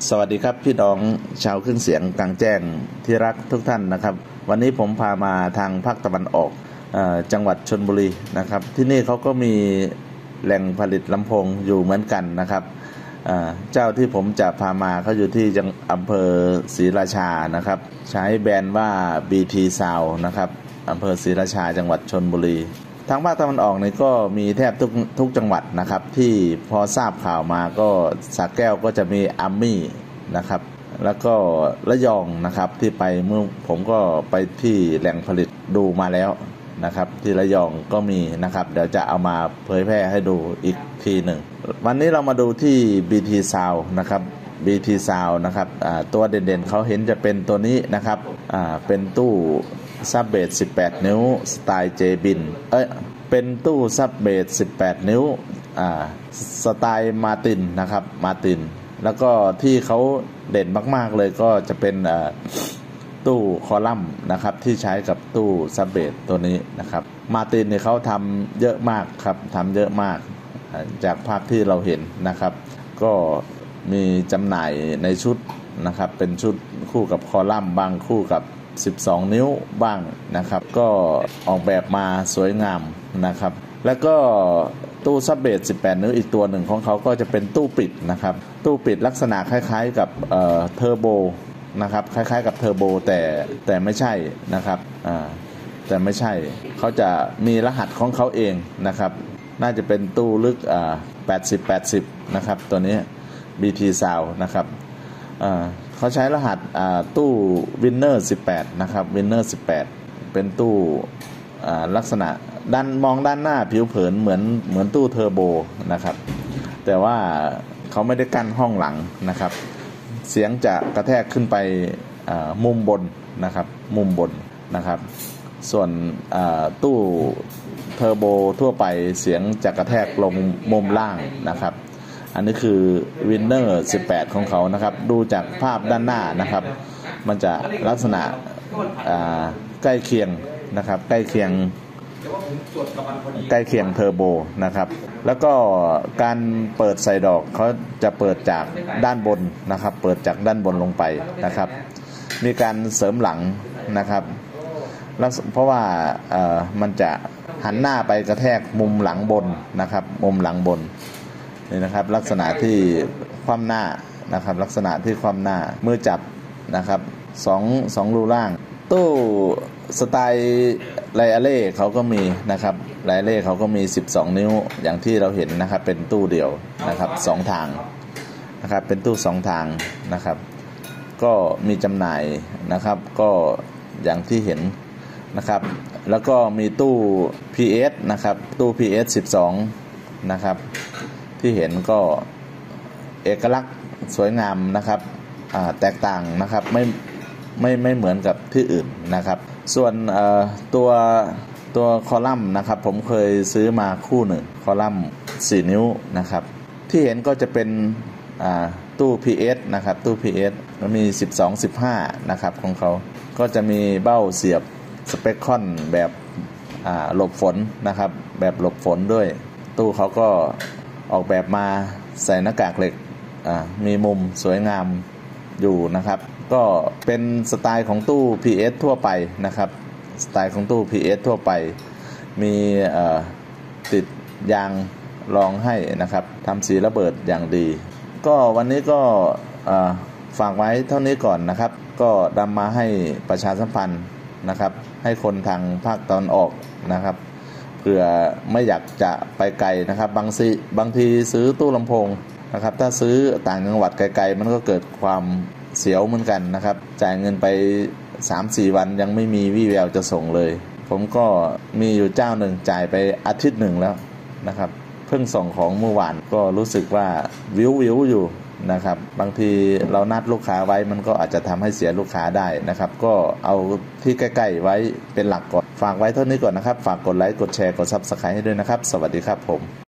สวัสดีครับพี่น้องชาวเครื่องเสียงกลางแจ้งที่รักทุกท่านนะครับวันนี้ผมพามาทางภาคตะวันออกจังหวัดชลบุรีนะครับที่นี่เขาก็มีแหล่งผลิตลำโพงอยู่เหมือนกันนะครับเจ้าที่ผมจะพามาเขาอยู่ที่อำเภอศรีราชานะครับใช้แบรนด์ว่า BT Sound นะครับอำเภอศรีราชาจังหวัดชลบุรีทางภาคตะวันออกนี่ก็มีแทบทุกจังหวัดนะครับที่พอทราบข่าวมาก็สระแก้วก็จะมีอาร์มี่นะครับแล้วก็ระยองนะครับที่ไปเมื่อผมก็ไปที่แหล่งผลิตดูมาแล้วนะครับที่ระยองก็มีนะครับเดี๋ยวจะเอามาเผยแพร่ให้ดูอีกทีหนึ่งวันนี้เรามาดูที่ BT Sound นะครับ BT Sound นะครับตัวเด่นๆเขาเห็นจะเป็นตัวนี้นะครับเป็นตู้ซับเบส18นิ้วสไตล์เจบินเป็นตู้ซับเบส18นิ้วสไตล์มาร์ตินนะครับมาร์ตินแล้วก็ที่เขาเด่นมากๆเลยก็จะเป็นตู้คอลัมน์นะครับที่ใช้กับตู้ซับเบสตัวนี้นะครับมาร์ตินเนี่ยเขาทำเยอะมากครับทำเยอะมากจากภาพที่เราเห็นนะครับก็มีจำหน่ายในชุดนะครับเป็นชุดคู่กับคอลัมน์บางคู่กับ12นิ้วบ้างนะครับก็ออกแบบมาสวยงามนะครับแล้วก็ตู้ซับเบส18นิ้วอีกตัวหนึ่งของเขาก็จะเป็นตู้ปิดนะครับตู้ปิดลักษณะคล้ายๆกับเทอร์โบนะครับคล้ายๆกับเทอร์โบแต่ไม่ใช่นะครับแต่ไม่ใช่เขาจะมีรหัสของเขาเองนะครับน่าจะเป็นตู้ลึก80นะครับตัวนี้ BT Sound นะครับเขาใช้รหัสตู้ Winner 18นะครับ Winner 18เป็นตู้ลักษณะมองด้านหน้าผิวเผินเหมือนตู้เทอร์โบนะครับแต่ว่าเขาไม่ได้กั้นห้องหลังนะครับเสียงจะกระแทกขึ้นไปมุมบนนะครับมุมบนนะครับส่วนตู้เทอร์โบทั่วไปเสียงจะกระแทกลงมุมล่างนะครับอันนี้คือ Winner 18ของเขานะครับดูจากภาพด้านหน้านะครับมันจะลักษณะใกล้เคียงนะครับใกล้เคียงเทอร์โบนะครับแล้วก็การเปิดใส่ดอกเขาจะเปิดจากด้านบนนะครับเปิดจากด้านบนลงไปนะครับมีการเสริมหลังนะครับเพราะว่ามันจะหันหน้าไปกระแทกมุมหลังบนนะครับมุมหลังบนนี่นะครับลักษณะที่คว่ำหน้านะครับลักษณะที่คว่ำหน้ามือจับนะครับสองรูล่างตู้สไตล์ไลอาเล่เขาก็มีนะครับไลอาเล่เขาก็มี12นิ้วอย่างที่เราเห็นนะครับเป็นตู้เดี่ยวนะครับ2ทางนะครับเป็นตู้2ทางนะครับก็มีจำหน่ายนะครับก็อย่างที่เห็นนะครับแล้วก็มีตู้ PS นะครับตู้ PS 12นะครับที่เห็นก็เอกลักษณ์สวยงามนะครับแตกต่างนะครับไม่เหมือนกับที่อื่นนะครับส่วนตัวคอลัมน์นะครับผมเคยซื้อมาคู่หนึ่งคอลัมน์4นิ้วนะครับที่เห็นก็จะเป็นตู้ PS นะครับตู้ PS มันมี12-15นะครับของเขาก็จะมีเบ้าเสียบสเปคคอนแบบหลบฝนนะครับแบบหลบฝนด้วยตู้เขาก็ออกแบบมาใส่หน้ากากเหล็กมีมุมสวยงามอยู่นะครับก็เป็นสไตล์ของตู้ PS ทั่วไปนะครับสไตล์ของตู้ PS ทั่วไปมีติดยางรองให้นะครับทำสีระเบิดอย่างดีก็วันนี้ก็ฝากไว้เท่านี้ก่อนนะครับก็นำมาให้ประชาสัมพันธ์นะครับให้คนทางภาคตะวันออกนะครับเผื่อไม่อยากจะไปไกลนะครับบางทีซื้อตู้ลำโพงนะครับถ้าซื้อต่างจังหวัดไกลๆมันก็เกิดความเสียวเหมือนกันนะครับจ่ายเงินไป 3-4 วันยังไม่มีวี่แววจะส่งเลยผมก็มีอยู่เจ้าหนึ่งจ่ายไปอาทิตย์หนึ่งแล้วนะครับเพิ่งส่งของเมื่อวานก็รู้สึกว่าวิวอยู่นะครับบางทีเรานัดลูกค้าไว้มันก็อาจจะทำให้เสียลูกค้าได้นะครับก็เอาที่ใกล้ๆไว้เป็นหลักก่อนฝากไว้เท่านี้ก่อนนะครับฝากกดไลค์กดแชร์กด Subscribe ให้ด้วยนะครับสวัสดีครับผม